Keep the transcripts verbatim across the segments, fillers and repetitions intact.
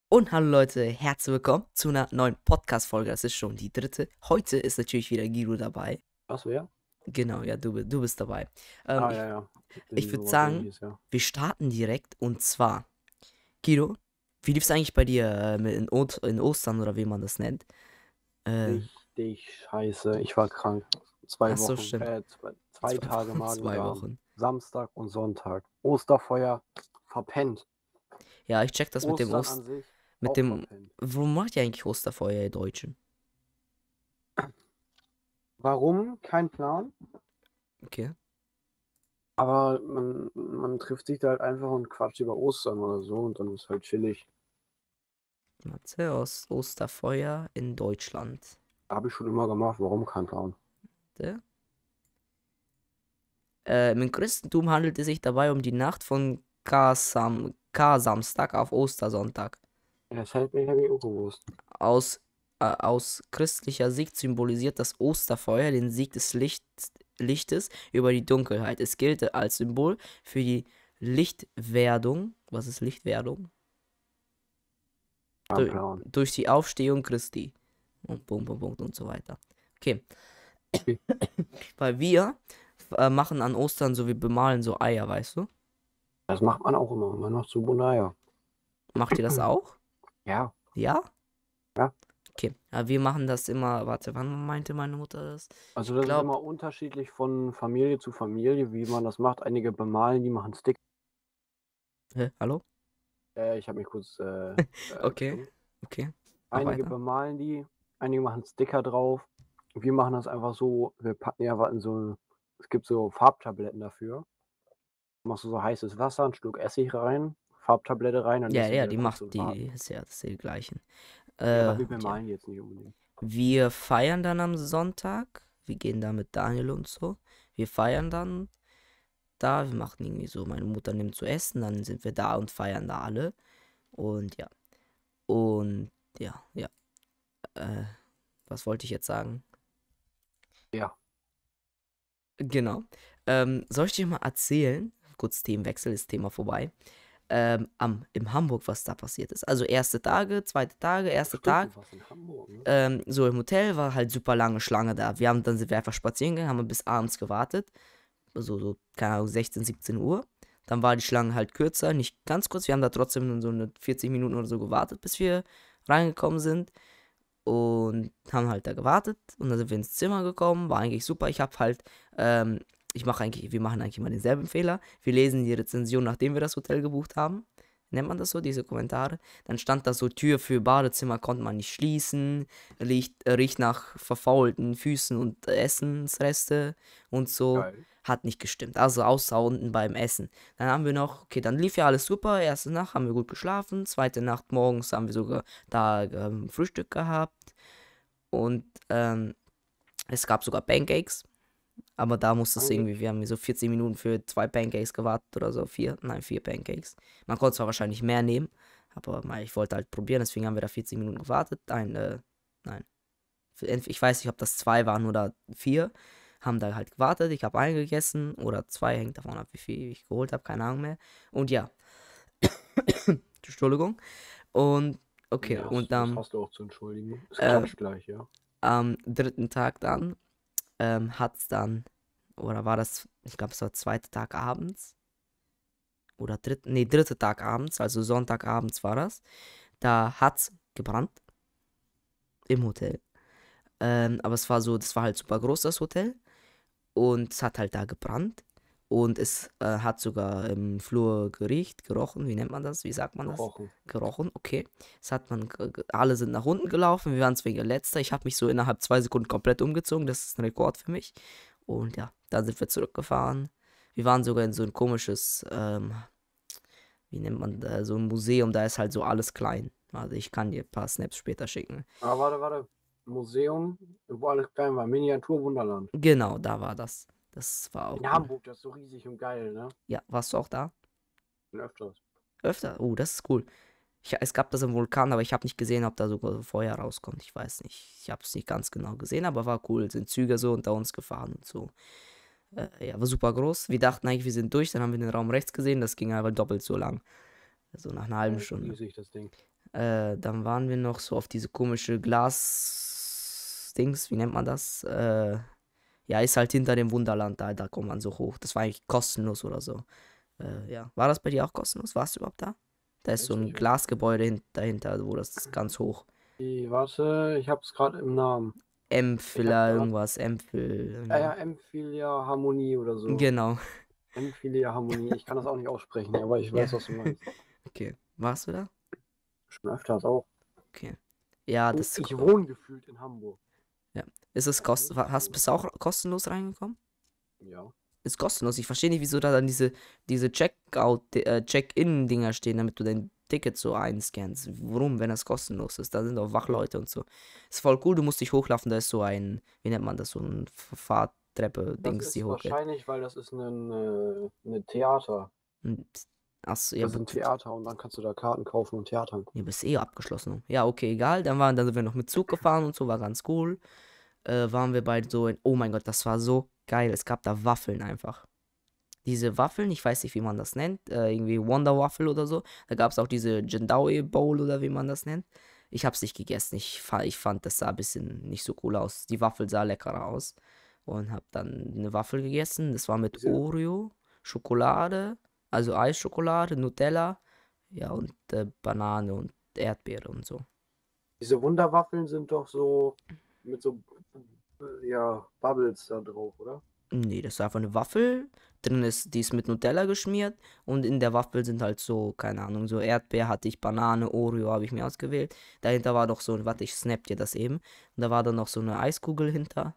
Und hallo Leute, herzlich willkommen zu einer neuen Podcast-Folge. Das ist schon die dritte. Heute ist natürlich wieder Guido dabei. Was, wer? Genau, ja, du, bi- du bist dabei. Ähm, Ah, ich ja, ja. ich Irgendwie würde sowas sagen, ähnliches, ja. wir starten direkt. Und zwar, Guido, wie lief es eigentlich bei dir äh, mit in, Ot in Ostern oder wie man das nennt? Äh, Richtig scheiße. Ich war krank. Zwei ach so, Wochen, stimmt. äh, zwei, zwei Zwei Tage Wochen, zwei Magen-Darm. Wochen. Samstag und Sonntag. Osterfeuer verpennt. Ja, ich check das mit dem Ostern an Ost... sich Mit auch dem... verpennt. Warum macht ihr eigentlich Osterfeuer, ihr Deutschen? Warum? Kein Plan. Okay. Aber man, man trifft sich da halt einfach und quatscht über Ostern oder so und dann ist halt chillig. Warte, Ost Osterfeuer in Deutschland. Habe ich schon immer gemacht. Warum? Kein Plan. Warte. Äh, Im Christentum handelt es sich dabei um die Nacht von Kar-Sam Kar-Samstag auf Ostersonntag. Das hätte ich, hab ich auch gewusst. Aus, äh, aus christlicher Sicht symbolisiert das Osterfeuer den Sieg des Licht, Lichtes über die Dunkelheit. Es gilt als Symbol für die Lichtwerdung. Was ist Lichtwerdung? Kein Du, Plan. durch die Aufstehung Christi. Und Punkt, Punkt, Punkt und so weiter. Okay. Okay. Weil wir äh, machen an Ostern so, wir bemalen so Eier, weißt du? Das macht man auch immer. Man macht so Bonaya. Macht ihr das auch? Ja. Ja? Ja. Okay, ja, wir machen das immer. Warte, wann meinte meine Mutter das? Also Ich das ist glaube. immer unterschiedlich von Familie zu Familie, wie man das macht. Einige bemalen, die machen Sticker. Hä, hallo? Äh, ich habe mich kurz äh, äh, Okay, gestimmt. okay. Mach Einige weiter. bemalen die, einige machen Sticker drauf. Wir machen das einfach so, wir packen ja was in so, es gibt so Farbtabletten dafür. Machst du so heißes Wasser, einen Schluck Essig rein, Farbtablette rein, dann Ja, lässt du ja, wieder die kurz macht so die. warten. Ist ja, das ist ja die gleichen. Ja, Äh, aber wir und ja. bemalen jetzt nicht unbedingt. Wir feiern dann am Sonntag. Wir gehen da mit Daniel und so. Wir feiern dann da. Wir machen irgendwie so, meine Mutter nimmt zu essen, dann sind wir da und feiern da alle. Und ja. Und ja, ja. Äh, was wollte ich jetzt sagen? Ja. Genau. Ähm, soll ich dir mal erzählen? Kurz Themenwechsel, ist Thema vorbei. Ähm, am, in Hamburg, was da passiert ist. Also erste Tage, zweite Tage, erster Stimmt, Tag. du warst in Hamburg, ne? Ähm, so im Hotel war halt super lange Schlange da. Wir haben dann sind wir einfach spazieren gegangen, haben bis abends gewartet. So, so, keine Ahnung, sechzehn, siebzehn Uhr. Dann war die Schlange halt kürzer, nicht ganz kurz. Wir haben da trotzdem so eine vierzig Minuten oder so gewartet, bis wir reingekommen sind. Und haben halt da gewartet. Und dann sind wir ins Zimmer gekommen. War eigentlich super. Ich habe halt, ähm, ich mache eigentlich, wir machen eigentlich immer denselben Fehler. Wir lesen die Rezension, nachdem wir das Hotel gebucht haben. Nennt man das so, diese Kommentare? Dann stand da so, Tür für Badezimmer konnte man nicht schließen. Riecht, äh, riecht nach verfaulten Füßen und Essensreste und so. Geil. Hat nicht gestimmt. Also außer unten beim Essen. Dann haben wir noch, okay, dann lief ja alles super. Erste Nacht haben wir gut geschlafen. Zweite Nacht morgens haben wir sogar da ähm, Frühstück gehabt. Und ähm, es gab sogar Pancakes. Aber da musste es irgendwie, wir haben so vierzehn Minuten für zwei Pancakes gewartet oder so. Vier, nein, vier Pancakes. Man konnte zwar wahrscheinlich mehr nehmen, aber ich wollte halt probieren, deswegen haben wir da vierzehn Minuten gewartet. Ein, äh, nein. Ich weiß nicht, ob das zwei waren oder vier. Haben da halt gewartet. Ich habe einen gegessen oder zwei, hängt davon ab, wie viel ich geholt habe, keine Ahnung mehr. Und ja. Entschuldigung. Und okay, Ja, das, und das dann hast du auch zu entschuldigen. Es äh, klatscht gleich, ja. am dritten Tag dann ähm, hat es dann, oder war das, ich glaube, es war zweiter Tag abends, oder dritt, nee, dritter Tag abends, also Sonntagabends war das, da hat's gebrannt im Hotel. Ähm, aber es war so, das war halt super groß, das Hotel, und es hat halt da gebrannt. Und es äh, hat sogar im Flur geriecht, gerochen, wie nennt man das? Wie sagt man das? Gerochen. Gerochen, okay. Das hat man, ge- ge- alle sind nach unten gelaufen, wir waren zwar letzter. Ich habe mich so innerhalb zwei Sekunden komplett umgezogen, das ist ein Rekord für mich. Und ja, dann sind wir zurückgefahren. Wir waren sogar in so ein komisches, ähm, wie nennt man das, so ein Museum, da ist halt so alles klein. Also ich kann dir ein paar Snaps später schicken. Aber warte, warte. Museum, wo alles klein war. Miniatur-Wunderland. Genau, da war das. Das war auch In cool. Hamburg, das ist so riesig und geil, ne? Ja, warst du auch da? Bin öfters. Öfter? Oh, das ist cool. Ich, es gab das im Vulkan, aber ich habe nicht gesehen, ob da sogar Feuer rauskommt. Ich weiß nicht. Ich habe es nicht ganz genau gesehen, aber war cool. Sind Züge so unter uns gefahren und so. Äh, ja, war super groß. Wir dachten eigentlich, wir sind durch. Dann haben wir den Raum rechts gesehen. Das ging aber doppelt so lang. Also nach einer Ja, halben das ist Stunde. riesig, das Ding. Äh, dann waren wir noch so auf diese komische Glas-Dings, wie nennt man das? Äh, ja, ist halt hinter dem Wunderland da, da kommt man so hoch. Das war eigentlich kostenlos oder so. Äh, ja. War das bei dir auch kostenlos? Warst du überhaupt da? Da ist so Weiß ein nicht mehr. Glasgebäude hin dahinter, wo das ist ganz hoch. Die, warte, ich hab's gerade im Namen. Ich hab Emphilia, grad. irgendwas, Emphil, Ja, ja, irgendwie. Emphilia Harmonie oder so. Genau. Emphilia Harmonie. Ich kann das auch nicht aussprechen, aber ich Ja. weiß, was du meinst. Okay. Warst du da? Schon öfters auch. Okay. Ja, Oh, das. ich wohne gefühlt in Hamburg. Ja. Ist es Weißt du, kost wo wa- ich hast wohne? bist du auch kostenlos reingekommen? Ja. Ist kostenlos. Ich verstehe nicht, wieso da dann diese, diese Checkout, äh, Check-in-Dinger stehen, damit du dein Ticket so einscannst. Warum, wenn das kostenlos ist? Da sind auch Wachleute und so. Ist voll cool, du musst dich hochlaufen, da ist so ein, wie nennt man das, so ein Fahrtreppe, Das Dings, die ist hochgeht. wahrscheinlich, weil das ist ein, äh, ein Theater. Und, achso, ja, Das ist aber ein du, Theater und dann kannst du da Karten kaufen und Theater ja, angucken. bist eh abgeschlossen. Ja, okay, egal. Dann waren, dann sind wir noch mit Zug gefahren und so, war ganz cool. Äh, waren wir bei so in, oh mein Gott, das war so geil. Es gab da Waffeln einfach. Diese Waffeln, ich weiß nicht, wie man das nennt, äh, irgendwie Wonder Waffle oder so. Da gab es auch diese Jendawi Bowl oder wie man das nennt. Ich hab's nicht gegessen. Ich, fa ich fand, das sah ein bisschen nicht so cool aus. Die Waffel sah leckerer aus. Und hab dann eine Waffel gegessen. Das war mit Diese, Oreo, Schokolade, also Eisschokolade, Nutella, ja, und äh, Banane und Erdbeere und so. diese Wunderwaffeln sind doch so mit so, äh, ja, Bubbles da drauf, oder? Nee, das ist einfach eine Waffel. Drin ist, die ist mit Nutella geschmiert. Und in der Waffel sind halt so, keine Ahnung, so Erdbeer hatte ich, Banane, Oreo habe ich mir ausgewählt. Dahinter war doch so, warte, ich snap dir das eben. Und da war dann noch so eine Eiskugel hinter.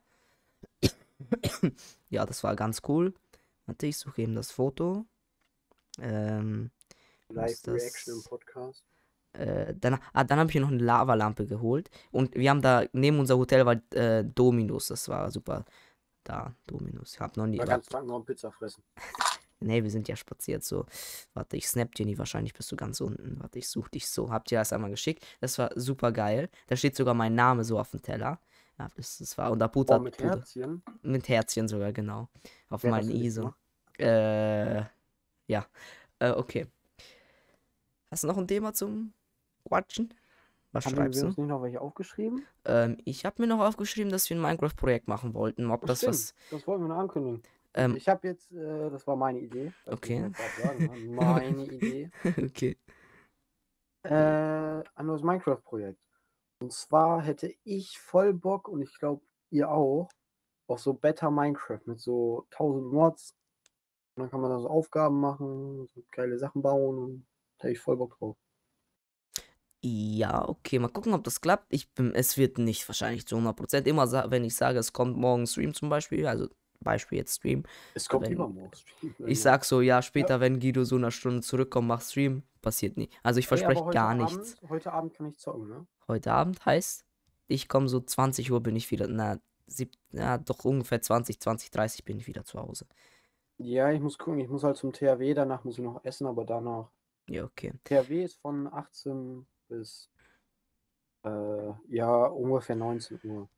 Ja, das war ganz cool. Warte, ich suche eben das Foto. Ähm, wo ist Live-Reaction im das? Podcast. Äh, dann ah, dann habe ich mir noch eine Lavalampe geholt. Und wir haben da, neben unser Hotel war äh, Dominus. Das war super. Da, Dominus. Ich hab noch nie, War warte. ganz Tag noch Pizza fressen. Nee, wir sind ja spaziert so. Warte, ich snap dir nie, wahrscheinlich bist du ganz unten. Warte, ich such dich so. Hab dir das einmal geschickt. Das war super geil. Da steht sogar mein Name so auf dem Teller. Ja, das, das war. Und da Oh, Puder, mit Puder. Herzchen. Mit Herzchen sogar, genau. Auf Wer hat das meinen für dich I so. gemacht? Äh, ja. Äh, okay. Hast du noch ein Thema zum Quatschen? Was Haben schreibst wir du? uns nicht noch welche aufgeschrieben? Ähm, ich habe mir noch aufgeschrieben, dass wir ein Minecraft-Projekt machen wollten. Ob Oh, das stimmt, was. das wollten wir noch ankündigen. Ähm, Ich habe jetzt, äh, das war meine Idee, das muss ich okay. mal gerade sagen, ne? Meine Idee, Okay. äh, ein neues Minecraft-Projekt. Und zwar hätte ich voll Bock und ich glaube, ihr auch, auf so Better Minecraft mit so tausend Mods. Und dann kann man da so Aufgaben machen, so geile Sachen bauen und da hätte ich voll Bock drauf. Ja, okay, mal gucken, ob das klappt. Ich bin, es wird nicht wahrscheinlich zu hundert Prozent. Immer, sa- wenn ich sage, es kommt morgen Stream zum Beispiel, also Beispiel jetzt Stream, Es kommt wenn übermorgen. ich Irgendwann. sag so, ja, Ja. später, wenn Guido so eine Stunde zurückkommt, mach Stream, passiert nie. Also ich Ey, aber verspreche heute gar Abend, nichts. heute Abend kann ich zocken, ne? Heute Abend heißt, ich komme so zwanzig Uhr bin ich wieder, na, sieb, ja, doch ungefähr zwanzig, zwanzig, dreißig bin ich wieder zu Hause. Ja, ich muss gucken, ich muss halt zum T H W, danach muss ich noch essen, aber danach. Ja, okay. T H W ist von achtzehn bis, äh, ja, ungefähr neunzehn Uhr.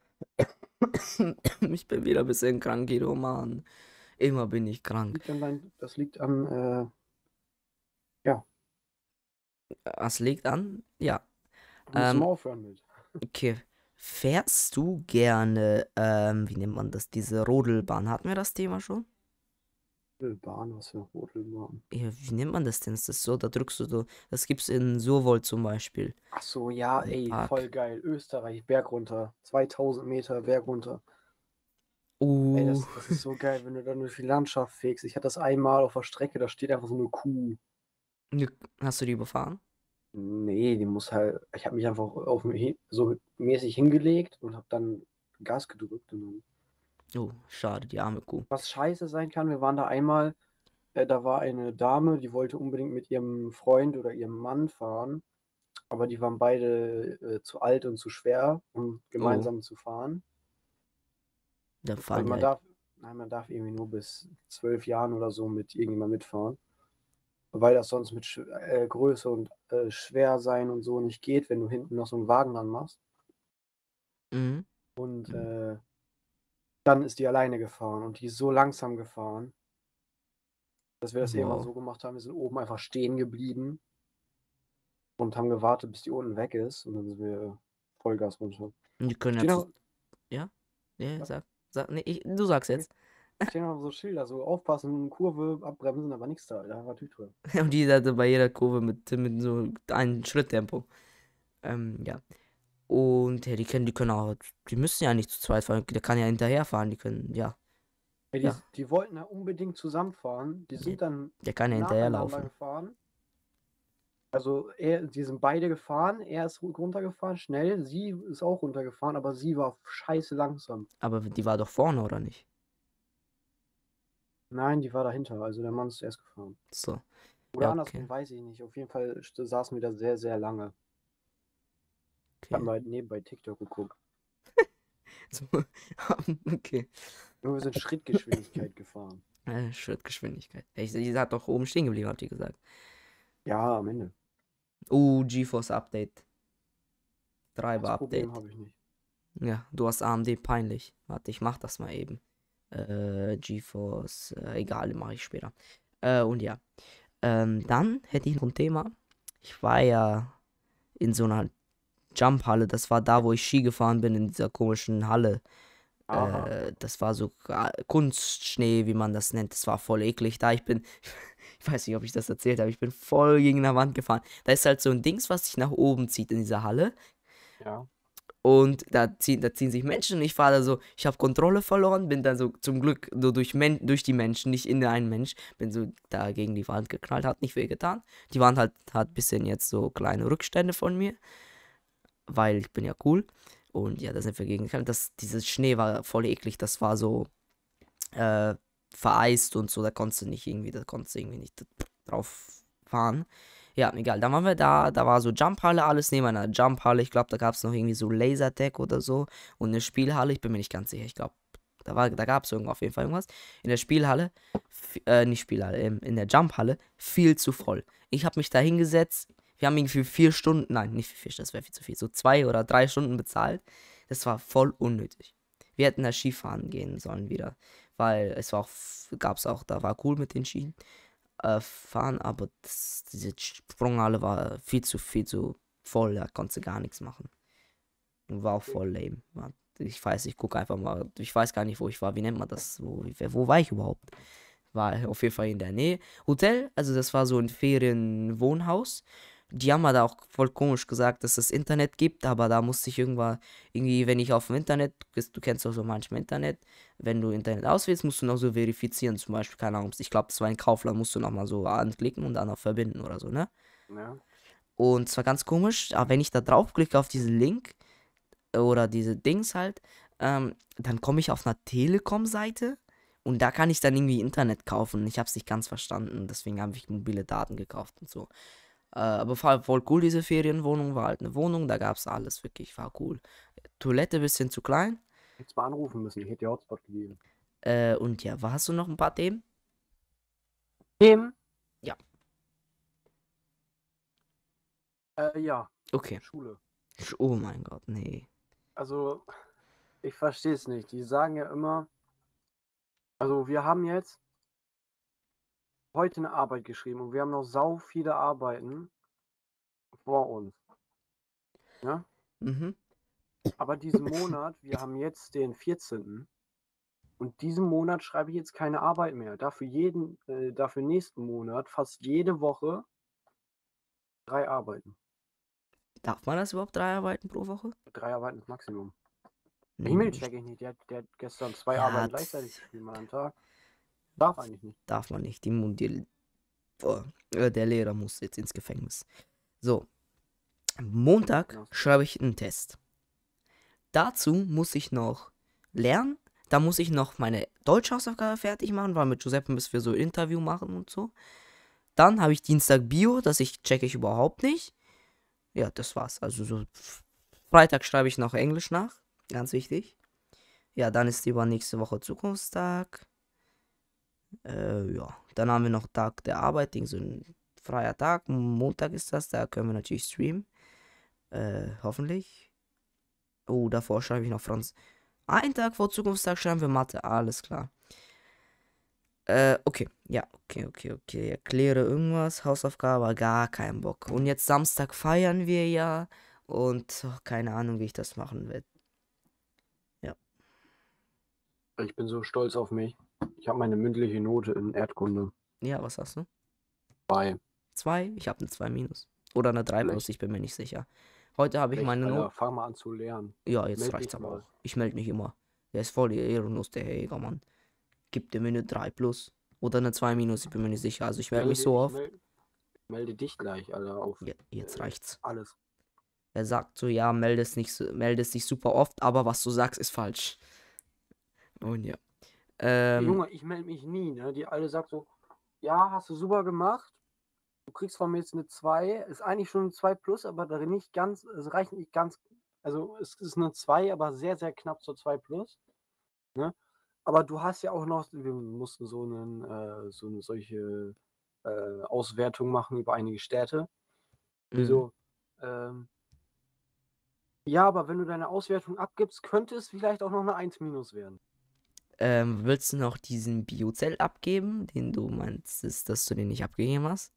Ich bin wieder ein bisschen krank, Guido, Mann. Immer bin ich Das krank. liegt an, dein, das liegt an, äh, ja, Was liegt an? Ja. da musst du Ähm, mal aufhören mit. Okay. Fährst du gerne, ähm, wie nennt man das, diese Rodelbahn? Hatten wir das Thema schon? Rodelbahn, was für eine Rodelbahn. Ja, wie nennt man das denn? Ist das so? Da drückst du so. Das gibt's in Surwold zum Beispiel. Ach so, ja, Im ey, voll Park. geil. Österreich, Berg runter. zweitausend Meter Berg runter. Ey, Uh. das, das ist so geil, wenn du dann durch die Landschaft fegst. Ich hatte das einmal auf der Strecke, da steht einfach so eine Kuh. Hast du die überfahren? Nee, die muss halt. Ich habe mich einfach auf mich so mäßig hingelegt und habe dann Gas gedrückt. Und dann, Oh, schade, die arme Kuh. was scheiße sein kann, wir waren da einmal, äh, da war eine Dame, die wollte unbedingt mit ihrem Freund oder ihrem Mann fahren, aber die waren beide äh, zu alt und zu schwer, um Oh, gemeinsam zu fahren. dann Weil fahren die man halt. darf, nein, man darf irgendwie nur bis zwölf Jahren oder so mit irgendjemandem mitfahren. Weil das sonst mit Sch- äh, Größe und äh, schwer sein und so nicht geht, wenn du hinten noch so einen Wagen dran machst. Mhm. Und Mhm. äh, dann ist die alleine gefahren und die ist so langsam gefahren, dass wir das eben mal Wow. so gemacht haben. Wir sind oben einfach stehen geblieben und haben gewartet, bis die unten weg ist und dann sind wir Vollgas runter. Und die können ja Stehen zu. auch, Ja? Ja, ja, sag. Sag. Nee, ich, du sagst okay. jetzt. Stehen auch so Schilder, so aufpassen, Kurve, abbremsen, aber nichts da. Da war Tüte drin. Und die hatte bei jeder Kurve mit, mit so einem Schritttempo. Ähm, ja. Und ja, die können, die können auch, die müssen ja nicht zu zweit fahren, der kann ja hinterherfahren, die können, ja, Ja, die, ja, die wollten ja unbedingt zusammenfahren. Die der, sind dann der kann ja nacheinander hinterherlaufen. gefahren. Also er, die sind beide gefahren. Er ist ru- runtergefahren, schnell. Sie ist auch runtergefahren, aber sie war scheiße langsam. Aber die war doch vorne, oder nicht? Nein, die war dahinter. Also der Mann ist erst gefahren. So, Oder ja, okay, andersrum, weiß ich nicht. Auf jeden Fall st- saßen wir da sehr, sehr lange. Ich habe okay. mal nebenbei TikTok geguckt. So, okay. Und wir sind Schrittgeschwindigkeit gefahren. Äh, Schrittgeschwindigkeit. Ich, die hat doch oben stehen geblieben, hat die gesagt. Ja, am Ende. Oh, GeForce Update. Das Treiber Problem Update. habe ich nicht. Ja, du hast A M D, peinlich. Warte, ich mach das mal eben. Äh, GeForce, äh, egal, mache ich später. Äh, und ja. Ähm, dann hätte ich noch ein Thema. Ich war ja in so einer Jumphalle. Das war da, wo ich Ski gefahren bin, in dieser komischen Halle. Aha. Äh, das war so Gra- Kunstschnee, wie man das nennt. Das war voll eklig. Da ich bin, ich weiß nicht, ob ich das erzählt habe, ich bin voll gegen eine Wand gefahren. Da ist halt so ein Dings, was sich nach oben zieht in dieser Halle. Ja. Und da ziehen, da ziehen sich Menschen und ich war da so, ich habe Kontrolle verloren, bin dann so zum Glück so durch, Men durch die Menschen, nicht in einen Mensch, bin so da gegen die Wand geknallt, hat nicht wehgetan. Die Wand halt, hat ein bisschen jetzt so kleine Rückstände von mir, weil ich bin ja cool. Und ja, da sind wir gegen. Das, dieses Schnee war voll eklig, das war so äh, vereist und so, da konntest du nicht irgendwie, da konntest du irgendwie nicht drauf fahren. Ja, egal, dann waren wir da, da war so Jumphalle, alles neben einer Jumphalle. Ich glaube, da gab es noch irgendwie so Lasertag oder so und eine Spielhalle, ich bin mir nicht ganz sicher, ich glaube, da, war, da gab es irgendwo auf jeden Fall irgendwas. In der Spielhalle, f- äh, nicht Spielhalle, ähm, in der Jumphalle, viel zu voll. Ich habe mich da hingesetzt, wir haben irgendwie für vier Stunden, nein, nicht für vier Stunden, das wäre viel zu viel, so zwei oder drei Stunden bezahlt. Das war voll unnötig. Wir hätten da Skifahren gehen sollen wieder, weil es war auch, gab es auch, da war cool mit den Skien äh, fahren, aber das, diese Sprunghalle war viel zu, viel zu voll, da konntest du gar nichts machen. Und war auch voll lame. War- Ich weiß, ich gucke einfach mal, ich weiß gar nicht, wo ich war, wie nennt man das? Wo, wo war ich überhaupt? War auf jeden Fall in der Nähe. Hotel, also das war so ein Ferienwohnhaus. Die haben da auch voll komisch gesagt, dass es Internet gibt, aber da musste ich irgendwann, irgendwie, wenn ich auf dem Internet, bist- du kennst doch so manchmal Internet, wenn du Internet auswählst, musst du noch so verifizieren, zum Beispiel, keine Ahnung, ich glaube, das war ein Kaufland, musst du noch mal so anklicken und dann noch verbinden oder so, ne? Ja. Und zwar ganz komisch, aber wenn ich da draufklicke auf diesen Link oder diese Dings halt, ähm, dann komme ich auf einer Telekom-Seite und da kann ich dann irgendwie Internet kaufen. Ich habe es nicht ganz verstanden, deswegen habe ich mobile Daten gekauft und so. Äh, aber war voll cool, diese Ferienwohnung. War halt eine Wohnung, da gab es alles wirklich, war cool. Toilette bisschen zu klein. Hättest mal anrufen müssen. Ich hätte dir Hotspot gegeben. Äh, und ja, was hast du noch ein paar Themen? Tim? Ja. Äh, ja. Okay. Schule. Sch- Oh mein Gott, nee. Also, ich verstehe es nicht. Die sagen ja immer, also wir haben jetzt heute eine Arbeit geschrieben und wir haben noch sau viele Arbeiten vor uns. Ja? Mhm. Aber diesen Monat, wir haben jetzt den vierzehnten. Und diesen Monat schreibe ich jetzt keine Arbeit mehr. Dafür jeden, äh, dafür nächsten Monat fast jede Woche drei Arbeiten. Darf man das überhaupt drei Arbeiten pro Woche? Drei Arbeiten ist Maximum. Hm, E-Mail checke ich nicht. Der, hat- der hat gestern zwei Ja, Arbeiten gleichzeitig das geschrieben an einem Tag. Darf eigentlich nicht. darf man nicht. Die, Mu- die, oh, äh, der Lehrer muss jetzt ins Gefängnis. So, Montag Genau. schreibe ich einen Test. Dazu muss ich noch lernen. Da muss ich noch meine Deutschhausaufgabe fertig machen, weil mit Giuseppe müssen wir so ein Interview machen und so. Dann habe ich Dienstag Bio, das ich checke ich überhaupt nicht. Ja, das war's. Also so Freitag schreibe ich noch Englisch nach, ganz wichtig. Ja, dann ist übernächste Woche Zukunftstag. Äh, ja, dann haben wir noch Tag der Arbeit, Ding, so ein freier Tag. Montag ist das, da können wir natürlich streamen. Äh, hoffentlich. Oh, davor schreibe ich noch Franz. Einen Tag vor Zukunftstag schreiben wir Mathe, alles klar. Äh, okay. Ja, okay, okay, okay. Erkläre irgendwas. Hausaufgabe, gar keinen Bock. Und jetzt Samstag feiern wir ja. Und oh, keine Ahnung, wie ich das machen werde. Ja. Ich bin so stolz auf mich. Ich habe meine mündliche Note in Erdkunde Ja, was hast du? bei. Zwei? Ich habe eine zwei minus. Oder eine drei plus, Schlecht. ich bin mir nicht sicher. Heute habe ich Schlecht, meine Alter. Not. Fang mal an zu lernen. Ja, jetzt Meld reicht's dich aber mal. auch. Ich melde mich immer. Der ist voll ehrenlos, der Herr Jägermann. Gibt dir mir eine drei plus. Oder eine zwei minus, ich bin mir nicht sicher. Also ich melde mich Melde, so ich oft. melde, melde dich gleich, Alter, auf Ja, jetzt äh, reicht's. alles. Er sagt so, ja, meldest nicht, so- meldest dich super oft, aber was du sagst, ist falsch. Und ja. Ähm, Junge, ich melde mich nie, ne? Die alle sagt so, ja, hast du super gemacht. Du kriegst von mir jetzt eine zwei. Ist eigentlich schon eine zwei plus, aber darin nicht ganz, es reicht nicht ganz, also es ist eine zwei, aber sehr, sehr knapp zur zwei plus. Ne? Aber du hast ja auch noch, wir mussten so, einen, äh, so eine solche äh, Auswertung machen über einige Städte. mh. Wieso? Ähm, ja, aber wenn du deine Auswertung abgibst, könnte es vielleicht auch noch eine eins minus werden. ähm, willst du noch diesen Biozell abgeben, den du meinst, ist, dass du den nicht abgegeben hast?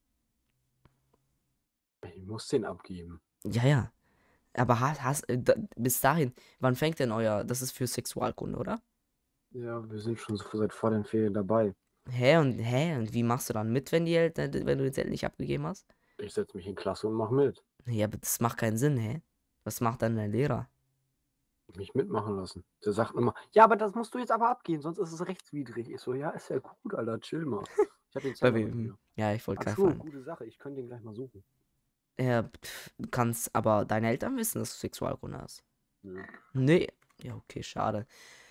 Ich muss den abgeben. Ja, ja. Aber hast, hast äh, da, bis dahin, wann fängt denn euer, das ist für Sexualkunde, oder? Ja, wir sind schon so seit vor den Ferien dabei. Hä, und hä, und wie machst du dann mit, wenn die Eltern, wenn du den Zettel nicht abgegeben hast? Ich setze mich in Klasse und mache mit. Ja, aber das macht keinen Sinn, hä? Was macht dann dein Lehrer? Mich mitmachen lassen. Der sagt immer, ja, aber das musst du jetzt aber abgeben, sonst ist es rechtswidrig. Ich so, ja, ist ja gut, Alter, chill mal. Ich habe den Bei Zettel aber nicht wem? mehr. Ja, ich wollte Ach gerade so, fragen. gute Sache. Ich könnte den gleich mal suchen. Ja, pf, du kannst, aber deine Eltern wissen, dass du Sexualkunde hast. Nö. Nee. Ja, okay, schade.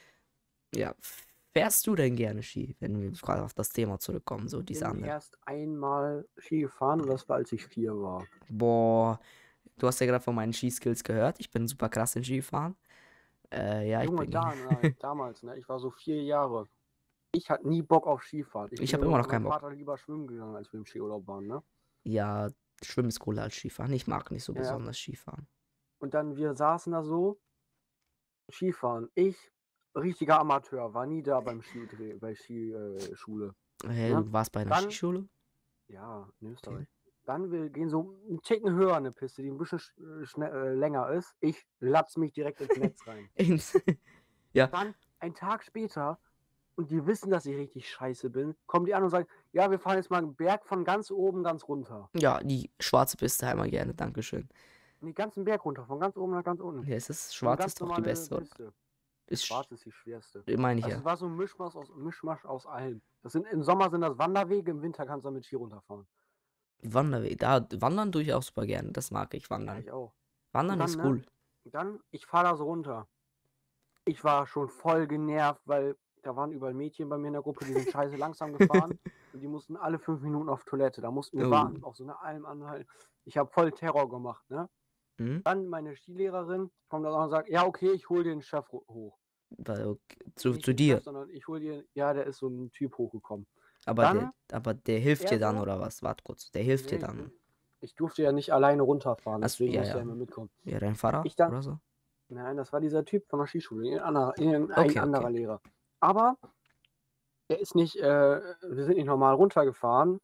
Ja, fährst du denn gerne Ski, wenn wir gerade auf das Thema zurückkommen, so Ich diese bin andere? erst einmal Ski gefahren und das war, als ich vier war. Boah, du hast ja gerade von meinen Skiskills gehört. Ich bin super krass in Skifahren. Äh, ja, ich Junge, bin. da, ne, damals, ne, ich war so vier Jahre. Ich hatte nie Bock auf Skifahren. Ich Ich bin habe immer immer noch mit meinem keinen Bock. Vater lieber schwimmen gegangen, als wir im Skiurlaub waren, ne? Ja, Schwimmen ist cooler als Skifahren. Ich mag nicht so Ja. besonders Skifahren. Und dann, wir saßen da so, Skifahren. Ich, richtiger Amateur, war nie da beim Skidreh, bei Skischule. Hey, Ne? du warst bei einer Dann, Skischule? ja, in Österreich. Okay. Dann, wir gehen so einen Ticken höher eine Piste, die ein bisschen sch- schnell, äh, länger ist. Ich latz mich direkt ins Netz rein. Ins- ja, Dann, einen Tag später, und die wissen, dass ich richtig scheiße bin, kommen die an und sagen, ja, wir fahren jetzt mal einen Berg von ganz oben ganz runter. ja, die schwarze Piste einmal gerne, Dankeschön. Und den ganzen Berg runter, von ganz oben nach ganz unten. Ja, es ist, So eine schwarz ganz ist doch die normale beste, oder? Piste. Ist, sch- Schwarz ist die schwerste. meine ich Also ja. es war so ein Mischmasch aus, Mischmasch aus allem. Das sind, im Sommer sind das Wanderwege, im Winter kannst du damit Ski runterfahren. Wanderweg, da wandern tue ich auch super gerne. Das mag ich, Ja, wandern. ich auch. Wandern Und dann, ist ne, cool. dann, ich fahre da so runter. Ich war schon voll genervt, weil da waren überall Mädchen bei mir in der Gruppe, die sind scheiße langsam gefahren und die mussten alle fünf Minuten auf Toilette. Da mussten wir Oh. warten, auf so eine Alm anhalten. Ich habe voll Terror gemacht, ne? Hm? Dann meine Skilehrerin kommt da und sagt, ja, okay, ich hole den Chef ho- hoch. Weil, okay, zu, Nicht zu den dir. Chef, sondern ich hole den, ja, der ist so ein Typ hochgekommen. Aber Dann, der, aber der hilft dir er dann, so, oder was? Warte kurz. Der hilft nee, dir ich, dann. bin, ich durfte ja nicht alleine runterfahren, Achso, deswegen ja, musste ja. er immer mitkommen. Ja, dein Pfarrer Ich dann, oder so? nein, das war dieser Typ von der Skischule, ein anderer, ein, ein Okay, anderer okay. Lehrer. Aber der ist nicht, äh, wir sind nicht normal runtergefahren,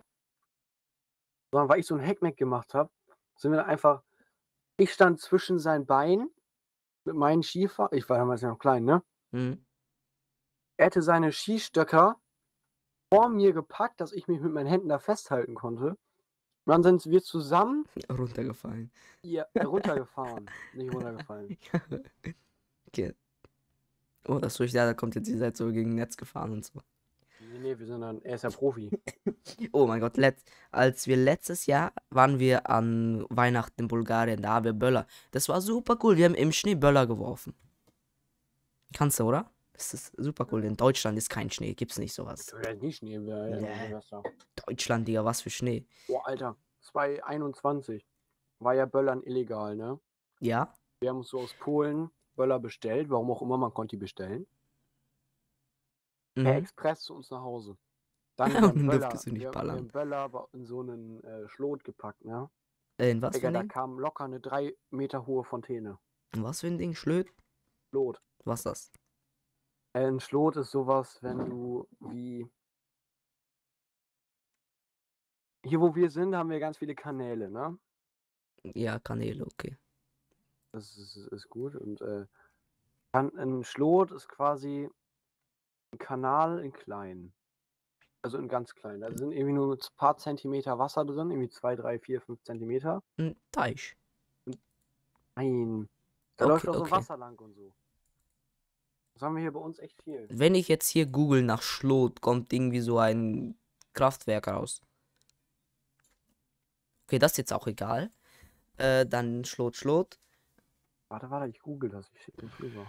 sondern weil ich so ein Heckmeck gemacht habe, sind wir dann einfach, ich stand zwischen seinen Beinen mit meinen Skifahren, ich war damals ja noch klein, ne? Hm? Er hätte seine Skistöcker vor mir gepackt, dass ich mich mit meinen Händen da festhalten konnte. Und dann sind wir zusammen Runtergefallen. hier äh, runtergefahren, nicht runtergefallen. Okay. Oh, das durch da kommt jetzt, ihr seid so gegen Netz gefahren und so. Nee, nee, wir sind dann, er ist ja Profi. Oh mein Gott, letzt, als wir letztes Jahr waren wir an Weihnachten in Bulgarien, da haben wir Böller. Das war super cool, wir haben im Schnee Böller geworfen. Kannst du, oder? Das ist super cool. In Deutschland ist kein Schnee, gibt's nicht sowas. Ich will das nicht nehmen, wir ja, Nee. Silvester. Deutschland, Digga, was für Schnee. Boah, Alter, zwanzig einundzwanzig war ja Böllern illegal, ne? Ja? Wir haben uns so aus Polen Böller bestellt, warum auch immer, man konnte die bestellen. Per Mhm. Express zu uns nach Hause. Dann Und wir dann Böller, durftest du nicht wir, wir ballern. haben Böller bei- in so einen äh, Schlot gepackt, ne? Äh, in was für Digga, ein da Ding? kam locker eine drei Meter hohe Fontäne. In was für ein Ding? Schlöd? Schlot. Was ist das? Äh, Ein Schlot ist sowas, wenn du wie hier, wo wir sind, haben wir ganz viele Kanäle, ne? Ja, Kanäle, okay. Das ist, ist gut. Und äh, kan- ein Schlot ist quasi ein Kanal in klein. Also in ganz klein. Da sind irgendwie nur ein paar Zentimeter Wasser drin, irgendwie zwei, drei, vier, fünf Zentimeter. Ein Teich. Nein. Da läuft Okay, auch so okay. Wasser lang und so. Das haben wir hier bei uns echt viel. Wenn ich jetzt hier google nach Schlot, kommt irgendwie so ein Kraftwerk raus. Okay, das ist jetzt auch egal. Äh, dann Schlot, Schlot. Warte, warte, ich google das. Ich schicke das rüber.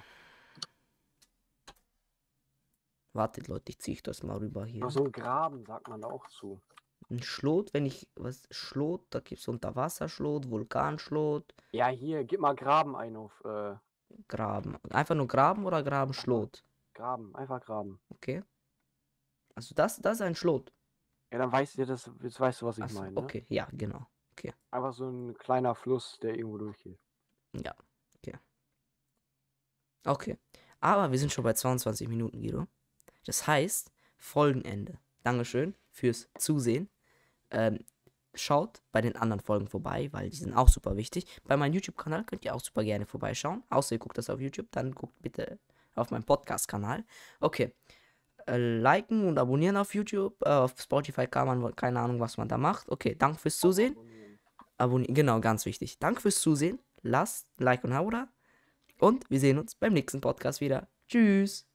Wartet, Leute, ich ziehe das mal rüber hier. Ach, so ein Graben sagt man da auch zu. Ein Schlot, wenn ich, was, Schlot, da gibt es Unterwasserschlot, Vulkanschlot, Ja, hier, gib mal Graben ein auf äh, Graben. Einfach nur Graben oder Grabenschlot? Graben, einfach Graben. Okay. Also das, das ist ein Schlot. Ja, dann weißt du das, jetzt weißt du, was ich Achso, meine. Ne? okay, ja, genau. Okay. Einfach so ein kleiner Fluss, der irgendwo durchgeht. Ja, okay. Okay. Aber wir sind schon bei zweiundzwanzig Minuten, Guido. Das heißt, Folgenende. Dankeschön fürs Zusehen. Ähm, schaut bei den anderen Folgen vorbei, weil die sind auch super wichtig. Bei meinem YouTube-Kanal könnt ihr auch super gerne vorbeischauen. Außer ihr guckt das auf YouTube, dann guckt bitte auf meinem Podcast-Kanal. Okay. Äh, liken und abonnieren auf YouTube. Äh, auf Spotify kann man, keine Ahnung, was man da macht. Okay, danke fürs Zusehen. Abonnieren. Abonnieren, genau, ganz wichtig. Danke fürs Zusehen. Lasst ein Like und Abo da. Und wir sehen uns beim nächsten Podcast wieder. Tschüss.